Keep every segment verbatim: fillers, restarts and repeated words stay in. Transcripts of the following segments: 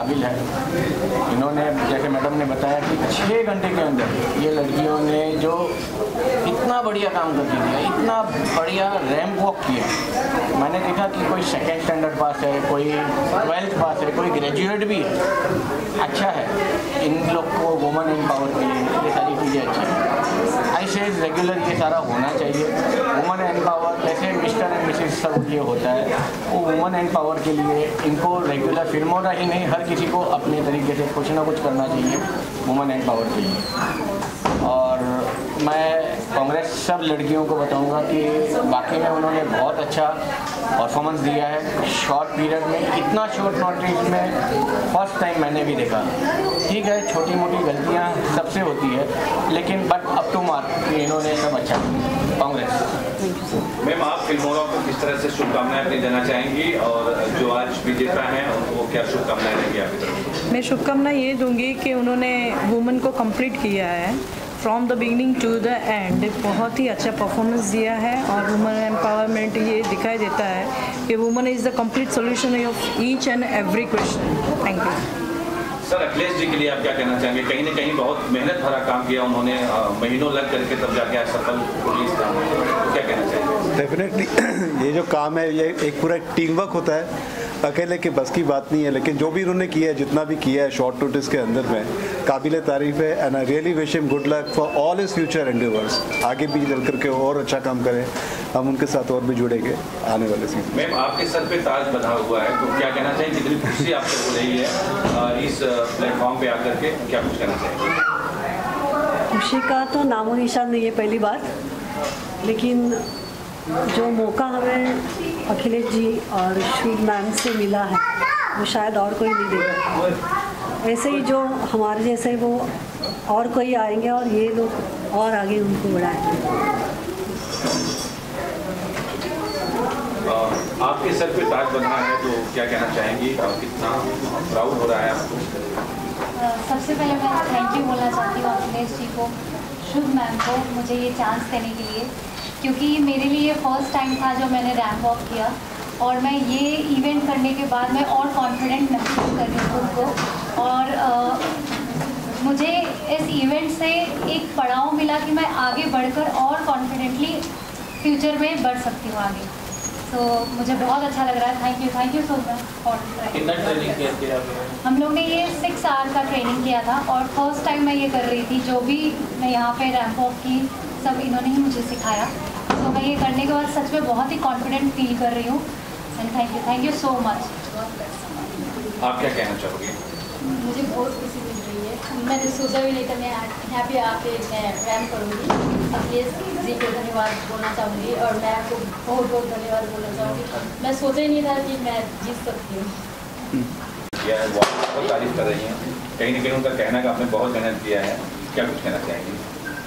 काबिल है। इन्होंने जैसे मैडम ने बताया कि छः घंटे के अंदर ये लड़कियों ने जो इतना बढ़िया काम करके दिया, इतना बढ़िया रैंप वॉक किया। मैंने देखा कि कोई सेकेंड स्टैंडर्ड पास है, कोई ट्वेल्थ पास है, कोई ग्रेजुएट भी है। अच्छा है, इन लोग को वुमेन एम्पावर के लिए ये सारी चीज़ें अच्छी हैं। ऐसे रेगुलर ये सारा होना चाहिए। वुमेन एम्पावर जैसे मिस्टर एंड मिसेस सब ये होता है, वो वुमेन एम्पावर के लिए इनको रेगुलर फिल्मों का ही नहीं, हर किसी को अपने तरीके से कुछ ना कुछ करना चाहिए वुमेन एम्पावर के लिए। और मैं कांग्रेस सब लड़कियों को बताऊंगा कि वाकई में उन्होंने बहुत अच्छा परफॉर्मेंस दिया है शॉर्ट पीरियड में, इतना शॉर्ट नोटिस में फर्स्ट टाइम मैंने भी देखा। ठीक है, छोटी मोटी गलतियां सबसे होती है, लेकिन बट अप टू मार्क इन्होंने सब अच्छा कांग्रेस। मैम, आप फिल्मोरा को किस तरह से शुभकामनाएं अपनी देना चाहेंगी और जो आज विजेता हैं उनको क्या शुभकामनाएं देंगी आपकी तरफ? मैं शुभकामना ये दूंगी कि उन्होंने वुमेन को कंप्लीट किया है from the beginning to the end, बहुत ही अच्छा परफॉर्मेंस दिया है। और वुमेन एम्पावरमेंट ये दिखाई देता है कि women is the complete solution of each and every question. Thank you. Sir, Akhilesh ji के लिए आप क्या कहना चाहेंगे? कहीं ना कहीं बहुत मेहनत भरा काम किया उन्होंने, महीनों लग करके तब जाके आज सफल पुलिस काम है, तो क्या कहना चाहेंगे? डेफिनेटली ये जो काम है ये एक पूरा टीम वर्क होता है, अकेले के बस की बात नहीं है। लेकिन जो भी उन्होंने किया है, जितना भी किया है शॉर्ट नोटिस के अंदर में, काबिल तारीफ है। And I really wish him good luck for all his future endeavours. आगे भी चल करके और अच्छा काम करें, हम उनके साथ और भी जुड़ेंगे आने वाले सीजन। मैम, आपके सर पे ताज बंधा हुआ है, तो क्या कहना चाहिए? कितनी खुशी आपको हो रही है इस प्लेटफॉर्म पे आकर के, क्या कुछ कहना चाहिए? खुशी का तो नामो निशान नहीं है पहली बात, लेकिन जो मौका हमें अखिलेश जी और श्री मैम से मिला है वो शायद और कोई नहीं देगा। ऐसे ही जो हमारे जैसे वो और कोई आएंगे और ये लोग और आगे उनको बढ़ाएंगे। आपके सर पे ताज बंधा है तो क्या कहना चाहेंगी? कितना प्राउड हो रहा है आपको? सबसे पहले मैं थैंक यू बोलना चाहती हूँ अखिलेश जी को, शुभ मैम को, मुझे ये चांस देने के लिए, क्योंकि मेरे लिए फर्स्ट टाइम था जो मैंने रैंप वॉक किया। और मैं ये इवेंट करने के बाद मैं और कॉन्फिडेंट महसूस कर रही हूँ खुद को। और आ, मुझे इस इवेंट से एक पड़ाव मिला कि मैं आगे बढ़कर और कॉन्फिडेंटली फ्यूचर में बढ़ सकती हूँ आगे। तो मुझे बहुत अच्छा लग रहा है। Thank you thank you so much for कितना ट्रेनिंग किया? हम लोग ने ये सिक्स आवर का ट्रेनिंग किया था और फर्स्ट टाइम मैं ये कर रही थी। जो भी मैं यहाँ पे रैंप वॉक की सब इन्होंने ही मुझे सिखाया। तो मैं ये करने के बाद सच में बहुत ही कॉन्फिडेंट फील कर रही हूँ। And thank you thank you so much. आप क्या कहना चाहोगे? मुझे बहुत खुशी मिल रही है। मैंने सोचा भी नहीं था मैं यहाँ पे आके मैं रैंप करूँगी। अखिलेश जी को धन्यवाद बोलना चाहूँगी और मैं आपको बहुत बहुत धन्यवाद बोलना चाहूँगी। मैं सोचा ही नहीं था कि मैं जीत सकती हूँ। यह बहुत तारीफ कर रही हैं, कहीं ना कहीं उनका कहना कि आपने बहुत मेहनत किया है, क्या कुछ कहना चाहेंगी?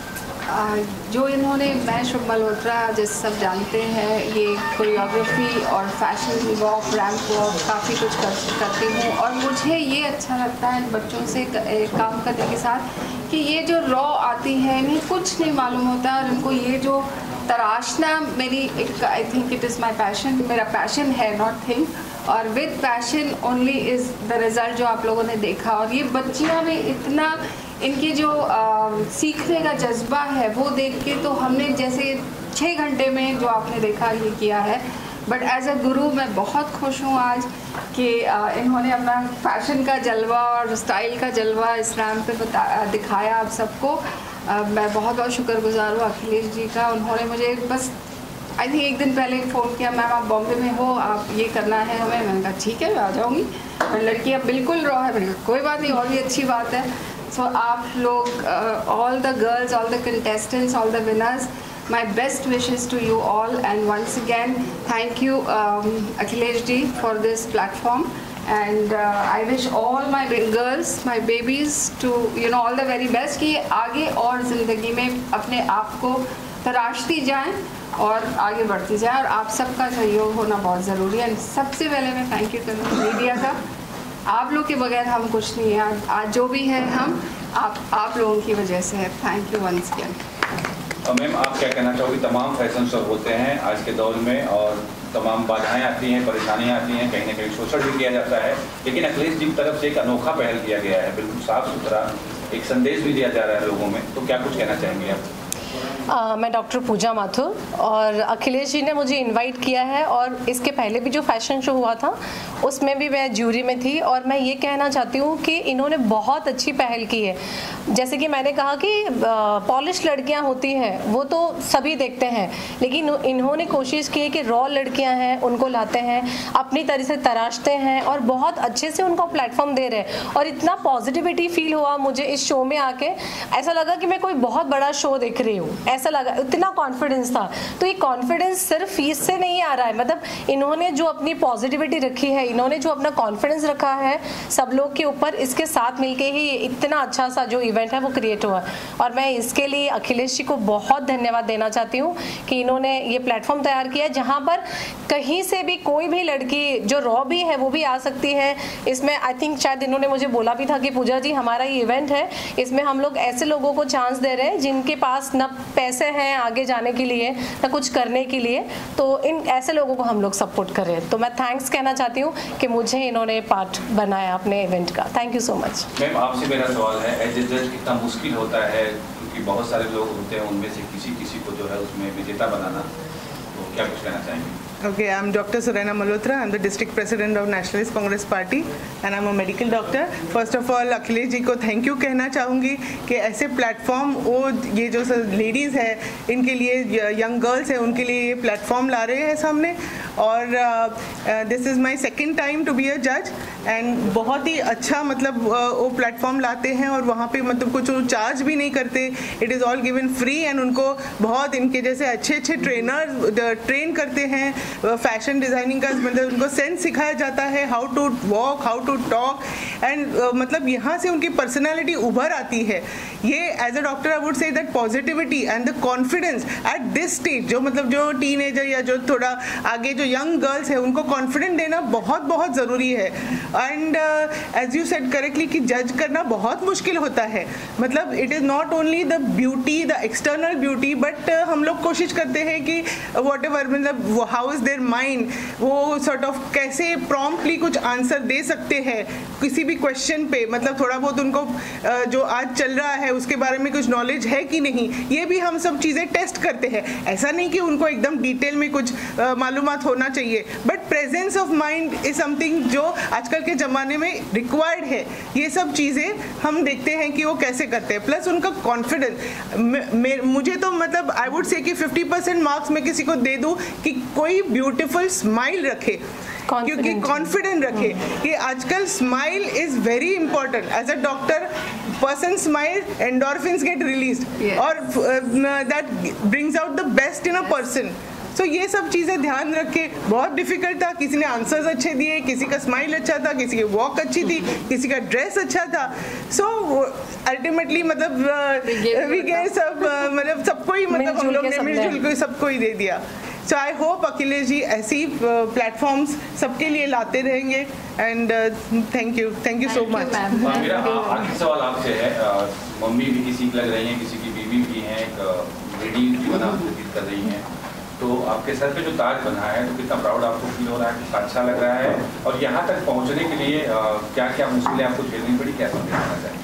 जो इन्होंने, मैं शुभ मल्होत्रा जैसे सब जानते हैं, ये कोरियोग्राफी और फैशन वॉक, रैंप वॉक काफ़ी कुछ कर, करती हूँ। और मुझे ये अच्छा लगता है इन बच्चों से काम करने के साथ कि ये जो रॉ आती है, इन्हें कुछ नहीं मालूम होता और इनको ये जो तराशना मेरी एक, I think it is my passion, मेरा पैशन है, नॉट थिंक। और with passion only is the result जो आप लोगों ने देखा। और ये बच्चियाँ में इतना इनकी जो आ, सीखने का जज्बा है वो देख के तो हमने जैसे छः घंटे में जो आपने देखा ये किया है। बट एज अ गुरु मैं बहुत खुश हूँ आज कि आ, इन्होंने अपना फैशन का जलवा और स्टाइल का जलवा इस रैंप पे बता दिखाया आप सबको। आ, मैं बहुत बहुत शुक्रगुजार हूँ अखिलेश जी का। उन्होंने मुझे बस आई थिंक एक दिन पहले फ़ोन किया, मैम आप बॉम्बे में हो, आप ये करना है हमें। मैंने कहा ठीक है मैं आ जाऊँगी। लड़की अब बिल्कुल रॉ है, मैंने कहा कोई बात नहीं, और भी अच्छी बात है। सो so, आप लोग, all the girls, all the contestants, all the winners, my best wishes to you all, and once again thank you um, Akhilesh ji for this platform, and uh, I wish all my girls, my babies to you know all the very best कि आगे और ज़िंदगी में अपने आप को तराशती जाएं और आगे बढ़ती जाएं। और आप सबका सहयोग होना बहुत ज़रूरी है। सबसे पहले मैं थैंक यू करूँगी मीडिया का। आप लोग के बगैर हम कुछ नहीं है। आज जो भी है हम आप आप लोगों की वजह से है। Thank you once again. Ma'am आप क्या कहना चाहोगी? तमाम फैशन शो होते हैं आज के दौर में और तमाम बाधाएं आती हैं, परेशानियां आती हैं, कहीं ना कहीं शोषण भी किया जाता है, लेकिन अखिलेश जी की तरफ से एक अनोखा पहल किया गया है, बिल्कुल साफ सुथरा एक संदेश भी दिया जा रहा है लोगों में, तो क्या कुछ कहना चाहेंगे आप? Uh, मैं डॉक्टर पूजा माथुर और अखिलेश जी ने मुझे इनवाइट किया है और इसके पहले भी जो फैशन शो हुआ था उसमें भी मैं ज्यूरी में थी और मैं ये कहना चाहती हूँ कि इन्होंने बहुत अच्छी पहल की है। जैसे कि मैंने कहा कि पॉलिश लड़कियाँ होती हैं वो तो सभी देखते हैं, लेकिन इन्होंने कोशिश की है कि रॉ लड़कियाँ हैं उनको लाते हैं, अपनी तरह से तराशते हैं और बहुत अच्छे से उनको प्लेटफॉर्म दे रहे हैं। और इतना पॉजिटिविटी फील हुआ मुझे इस शो में आके, ऐसा लगा कि मैं कोई बहुत बड़ा शो देख रही हूँ, ऐसा लगा, इतना कॉन्फिडेंस था। तो ये कॉन्फिडेंस सिर्फ इससे नहीं आ रहा है, मतलब इन्होंने जो अपनी पॉजिटिविटी रखी है, इन्होंने जो अपना कॉन्फिडेंस रखा है सब लोग के ऊपर, इसके साथ मिलके ही इतना अच्छा सा जो इवेंट है वो क्रिएट हुआ। और मैं इसके लिए अखिलेश जी को बहुत धन्यवाद देना चाहती हूँ कि इन्होंने ये प्लेटफॉर्म तैयार किया जहाँ पर कहीं से भी कोई भी लड़की जो रॉ भी है वो भी आ सकती है। इसमें आई थिंक शायद इन्होंने मुझे बोला भी था कि पूजा जी हमारा ये इवेंट है, इसमें हम लोग ऐसे लोगों को चांस दे रहे हैं जिनके पास न पैसे हैं आगे जाने के लिए ना कुछ करने के लिए, तो इन ऐसे लोगों को हम लोग सपोर्ट कर रहे हैं। तो मैं थैंक्स कहना चाहती हूँ कि मुझे इन्होंने पार्ट बनाया अपने इवेंट का। Thank you so much. Ma'am आपसे मेरा सवाल है, एज ए जज कितना मुश्किल होता है, क्योंकि बहुत सारे लोग होते हैं उनमें से किसी किसी को जो है उसमें विजेता बनाना, तो क्या कुछ कहना चाहेंगे? Okay, I'm Doctor Surena Malhotra. I'm the district president of Nationalist Congress Party and I'm a medical doctor. First of all, Akhilesh ji को थैंक यू कहना चाहूँगी कि ऐसे प्लेटफॉर्म वो ये जो लेडीज़ है इनके लिए, यंग गर्ल्स है उनके लिए ये प्लेटफॉर्म ला रहे हैं सामने। और this is my second time to be a जज एंड बहुत ही अच्छा मतलब uh, वो प्लेटफॉर्म लाते हैं और वहाँ पे मतलब कुछ चार्ज भी नहीं करते, it is all given free and उनको बहुत इनके जैसे अच्छे अच्छे ट्रेनर ट्रेन करते हैं, फैशन डिज़ाइनिंग का मतलब उनको सेंस सिखाया जाता है, how to walk, how to talk and मतलब यहाँ से उनकी पर्सनालिटी उभर आती है। ये as a doctor I would say that positivity and the confidence at this stage, जो मतलब जो टीनेजर या जो थोड़ा आगे जो यंग गर्ल्स है उनको कॉन्फिडेंट देना बहुत बहुत ज़रूरी है। And as you said correctly कि जज करना बहुत मुश्किल होता है, मतलब it is not only the beauty, the external beauty, but हम लोग कोशिश करते हैं कि वॉट एवर मतलब हाउ इज़ देयर माइंड, वो सॉर्ट ऑफ कैसे प्रॉम्प्टली कुछ आंसर दे सकते हैं किसी भी क्वेश्चन पे, मतलब थोड़ा बहुत उनको जो आज चल रहा है उसके बारे में कुछ नॉलेज है कि नहीं, ये भी हम सब चीज़ें टेस्ट करते हैं। ऐसा नहीं कि उनको एकदम डिटेल में कुछ मालूमात होना चाहिए, but presence of mind is something जो आजकल के ज़माने में रिक्वायर्ड है। ये सब चीज़ें हम देखते हैं कि वो कैसे करते हैं, प्लस उनका कॉन्फिडेंस। मुझे तो मतलब आई वुड से कि फिफ्टी परसेंट मार्क्स मैं किसी को दे दूँ कि कोई ब्यूटीफुल स्माइल रखे, क्योंकि कॉन्फिडेंट रखे कि आजकल smile is very important. As a doctor person smile, endorphins get released और that brings out the best in a person. So ये सब चीज़ें ध्यान रखे। बहुत डिफिकल्ट था, किसी ने आंसर्स अच्छे दिए, किसी का स्माइल अच्छा था, किसी की वॉक अच्छी थी, किसी का ड्रेस अच्छा था। सो अल्टीमेटली मतलब वी गए सब मतलब सबको ही मतलब हम लोग ने मिलजुल के सबको ही दे दिया। सो आई होप अखिलेश जी ऐसी प्लेटफॉर्म्स सबके लिए लाते रहेंगे and thank you thank you so much. मेरा आखिरी सवाल आपसे है, मम्मी भी किसी की लग रही हैं, किसी की बीवी भी हैं, एक लेडी जीवन आप व्यतीत कर रही हैं, तो आपके सर पे जो ताज बना है तो कितना प्राउड आपको फील हो रहा है, कितना अच्छा लग रहा है, और यहाँ तक पहुँचने के लिए क्या क्या मुश्किलें आपको झेलनी पड़ी, क्या संदेश देना चाहिए?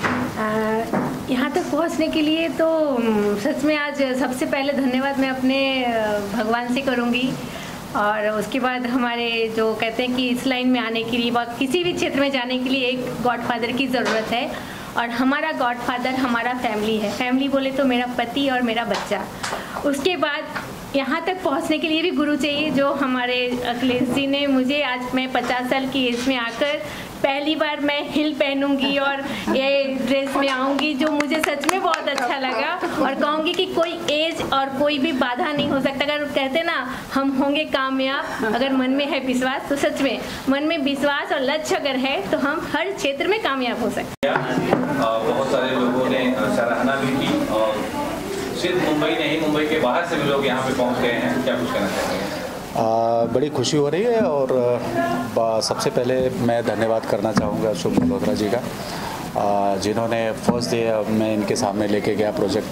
यहाँ तक पहुँचने के लिए तो सच में आज सबसे पहले धन्यवाद मैं अपने भगवान से करूँगी, और उसके बाद हमारे जो कहते हैं कि इस लाइन में आने के लिए, किसी भी क्षेत्र में जाने के लिए एक गॉडफादर की ज़रूरत है, और हमारा गॉडफादर हमारा फैमिली है। फैमिली बोले तो मेरा पति और मेरा बच्चा। उसके बाद यहाँ तक पहुँचने के लिए भी गुरु चाहिए, जो हमारे अखिलेश जी ने मुझे, आज मैं पचास साल की एज में आकर पहली बार मैं हिल पहनूंगी और ये ड्रेस में आऊँगी, जो मुझे सच में बहुत अच्छा लगा, और कहूँगी कि कोई एज और कोई भी बाधा नहीं हो सकता। अगर कहते ना हम होंगे कामयाब, अगर मन में है विश्वास, तो सच में मन में विश्वास और लक्ष्य अगर है तो हम हर क्षेत्र में कामयाब हो सकते हैं। बहुत सारे लोगों ने सराहना भी की, और सिर्फ मुंबई नहीं, मुंबई के बाहर से भी लोग यहाँ पे पहुँच गए हैं, क्या कुछ कहना चाहेंगे? आ, बड़ी खुशी हो रही है, और सबसे पहले मैं धन्यवाद करना चाहूँगा शुभ मल्होत्रा जी का, जिन्होंने फर्स्ट डे मैं इनके सामने लेके गया प्रोजेक्ट,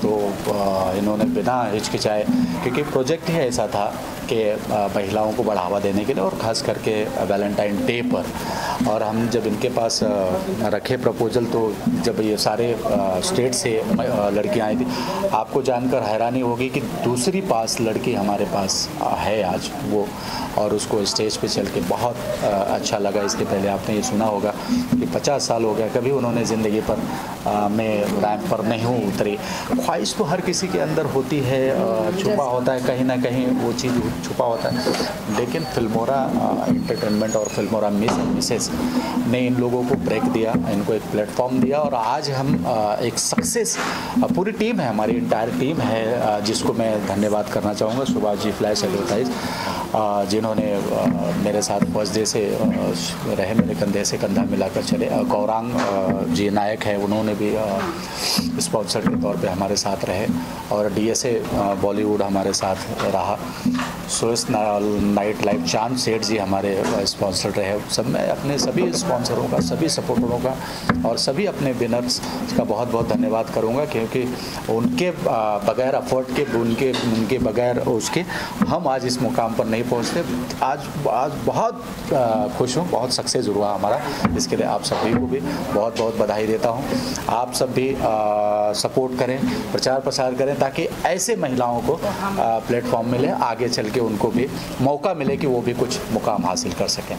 तो इन्होंने बिना हिचकिचाए, क्योंकि प्रोजेक्ट ही ऐसा था कि महिलाओं को बढ़ावा देने के लिए और ख़ास करके वैलेंटाइन डे पर, और हम जब इनके पास रखे प्रपोजल तो जब ये सारे स्टेट से लड़कियां आई थी, आपको जानकर हैरानी होगी कि दूसरी पास लड़की हमारे पास है आज वो, और उसको स्टेज पे चल के बहुत अच्छा लगा। इसके पहले आपने ये सुना होगा कि पचास साल हो गया कभी उन्होंने ज़िंदगी पर मैं रैंप पर नहीं हूँ उतरी। ख्वाहिश तो हर किसी के अंदर होती है, छुपा होता है कहीं ना कहीं वो चीज़ छुपा होता है, लेकिन फिल्मोरा एंटरटेनमेंट और फिल्मोरा मिस एंड मिसेस ने इन लोगों को ब्रेक दिया, इनको एक प्लेटफॉर्म दिया, और आज हम एक सक्सेस, पूरी टीम है, हमारी इंटायर टीम है जिसको मैं धन्यवाद करना चाहूँगा। सुभाष जी फ्लैश एडवर्टाइज जिन्होंने मेरे साथ फर्स्ट डे से रहे, मेरे कंधे से कंधा मिलाकर चले। गौरांग जी नायक है, उन्होंने भी स्पॉन्सर के तौर पे हमारे साथ रहे, और डीएसए बॉलीवुड हमारे साथ रहा। सुरेश नाइट लाइफ चांद सेठ जी हमारे स्पॉन्सर रहे। सब मैं अपने सभी स्पॉन्सरों का, सभी सपोर्टरों का और सभी अपने विनर्स का बहुत बहुत धन्यवाद करूंगा, क्योंकि उनके बगैर एफर्ट के, उनके उनके बगैर उसके हम आज इस मुकाम पर नहीं पहुंचते। आज आज बहुत खुश हूँ, बहुत सक्सेस हुआ हमारा, इसके लिए आप सभी को भी बहुत बहुत बधाई देता हूँ। आप सब भी सपोर्ट करें, प्रचार प्रसार करें, ताकि ऐसे महिलाओं को प्लेटफॉर्म मिले, आगे चल के उनको भी मौका मिले कि वो भी कुछ मुकाम हासिल कर सकें।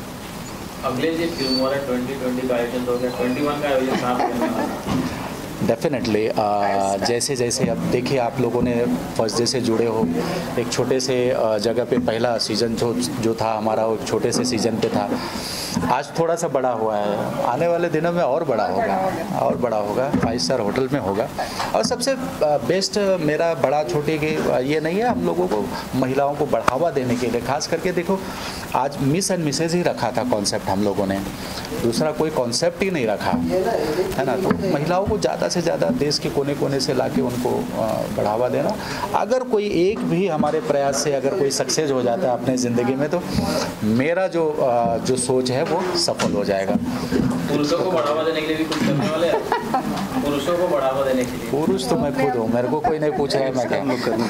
अगले जी फिल्मोरा ट्वेंटी ट्वेंटी का आयोजन हो गया, ट्वेंटी वन का आयोजन आप करने वाला? डेफिनेटली जैसे जैसे अब देखिए, आप लोगों ने फर्स्ट डे से जुड़े हो, एक छोटे से जगह पे पहला सीज़न जो जो था हमारा, वो छोटे से सीज़न पे था, आज थोड़ा सा बड़ा हुआ है, आने वाले दिनों में और बड़ा होगा, और बड़ा होगा, फाइव स्टार होटल में होगा। और सबसे बेस्ट मेरा बड़ा छोटे के ये नहीं है, हम लोगों को महिलाओं को बढ़ावा देने के लिए, खास करके देखो आज मिस एंड मिसेज ही रखा था कॉन्सेप्ट हम लोगों ने, दूसरा कोई कॉन्सेप्ट ही नहीं रखा है ना। तो महिलाओं को ज़्यादा से ज़्यादा देश के कोने कोने से लाके उनको बढ़ावा देना, अगर कोई एक भी हमारे प्रयास से अगर कोई सक्सेस हो जाता है अपने ज़िंदगी में, तो मेरा जो जो सोच है वो सफल हो जाएगा। पुरुषों को बढ़ावा देने के लिए भी कुछ करने वाले हैं? पुरुषों को बढ़ावा देने के लिए? पुरुष तो मैं खुद हूँ, मेरे को कोई नहीं पूछा है, मैं क्या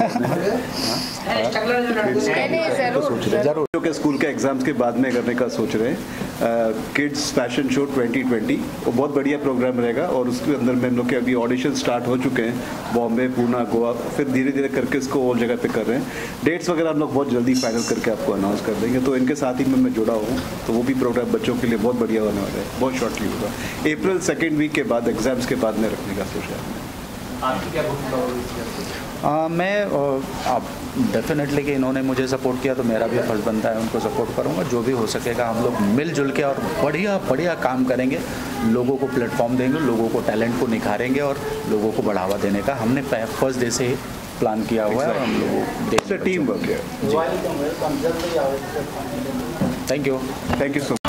जरूर के स्कूल के एग्जाम्स के बाद में करने का सोच रहे हैं। Kids fashion show twenty twenty वो बहुत बढ़िया प्रोग्राम रहेगा, और उसके अंदर में हम लोग के अभी ऑडिशन स्टार्ट हो चुके हैं, बॉम्बे, पूना, गोवा, फिर धीरे धीरे करके इसको और जगह पे कर रहे हैं। डेट्स वगैरह हम लोग बहुत जल्दी फाइनल करके आपको अनाउंस कर देंगे। तो इनके साथ ही में मैं जुड़ा हूँ, तो वो भी प्रोग्राम बच्चों के लिए बहुत बढ़िया होने वाला है, बहुत शॉर्टली होगा। अप्रैल सेकेंड वीक के बाद, एग्जाम्स के बाद में रखने का सोचा है। आपकी क्या भूमिका होगी? आ, मैं डेफिनेटली कि इन्होंने मुझे सपोर्ट किया, तो मेरा भी फर्ज बनता है उनको सपोर्ट करूंगा। जो भी हो सकेगा हम लोग मिलजुल के और बढ़िया बढ़िया काम करेंगे, लोगों को प्लेटफॉर्म देंगे, लोगों को टैलेंट को निखारेंगे और लोगों को बढ़ावा देने का हमने फर्स्ट डे से ही प्लान किया हुआ है। हम लोगों टीम वर्क है। Thank you, thank you so